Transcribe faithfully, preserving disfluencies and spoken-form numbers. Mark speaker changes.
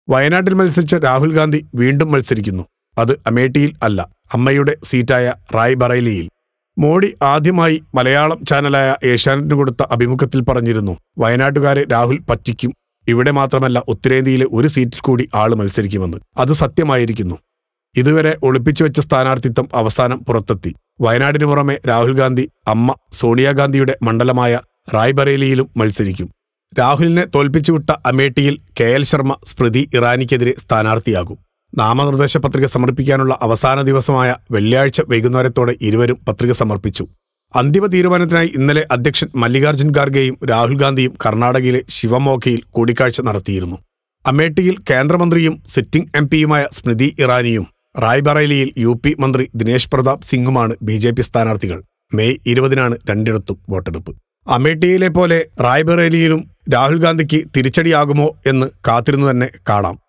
Speaker 1: വയനാട്ടിൽ മത്സരിച്ച രാഹുൽ ഗാന്ധി വീണ്ടും മത്സരിക്കുന്നു. അത് അമേഠിയിൽ അല്ല, അമ്മയുടെ സീറ്റായ റായ്ബറേലിയിൽ. മോഡി ആദ്യമായി മലയാളം ചാനലായ ഏഷ്യാനെറ്റിന് കൊടുത്ത അഭിമുഖത്തിൽ പറഞ്ഞിരുന്നു, വയനാട്ടുകാരെ രാഹുൽ പറ്റിക്കും, ഇവിടെ മാത്രമല്ല ഉത്തരേന്ത്യയിലെ ഒരു സീറ്റിൽ കൂടി ആള് മത്സരിക്കുമെന്ന്. അത് സത്യമായിരിക്കുന്നു. ഇതുവരെ ഒളിപ്പിച്ചു വെച്ച സ്ഥാനാർത്ഥിത്വം അവസാനം പുറത്തെത്തി. വയനാടിന് പുറമെ രാഹുൽ ഗാന്ധി അമ്മ സോണിയാഗാന്ധിയുടെ മണ്ഡലമായ റായ്ബറേലിയിലും മത്സരിക്കും. രാഹുലിനെ തോൽപ്പിച്ചുവിട്ട അമേഠിയിൽ കെ എൽ ശർമ്മ സ്മൃതി ഇറാനിക്കെതിരെ സ്ഥാനാർത്ഥിയാകും. നാമനിർദ്ദേശ പത്രിക സമർപ്പിക്കാനുള്ള അവസാന ദിവസമായ വെള്ളിയാഴ്ച വൈകുന്നേരത്തോടെ ഇരുവരും പത്രിക സമർപ്പിച്ചു. അന്തിമ തീരുമാനത്തിനായി ഇന്നലെ അധ്യക്ഷൻ മല്ലികാർജ്ജുൻ ഖാർഗെയും രാഹുൽ ഗാന്ധിയും കർണാടകയിലെ ശിവമോഗയിൽ കൂടിക്കാഴ്ച നടത്തിയിരുന്നു. അമേഠിയിൽ കേന്ദ്രമന്ത്രിയും സിറ്റിംഗ് എം പിയുമായ സ്മൃതി ഇറാനിയും റായ്ബറേലിയിൽ യു പി മന്ത്രി ദിനേശ് പ്രതാപ് സിംഗുമാണ് ബി ജെ പി സ്ഥാനാർത്ഥികൾ. മെയ് ഇരുപതിനാണ് രണ്ടിടത്തും വോട്ടെടുപ്പ്. അമേഠിയിലെ പോലെ റായ്ബറേലിയിലും രാഹുൽ ഗാന്ധിക്ക് തിരിച്ചടിയാകുമോ എന്ന് കാത്തിരുന്നു തന്നെ കാണാം.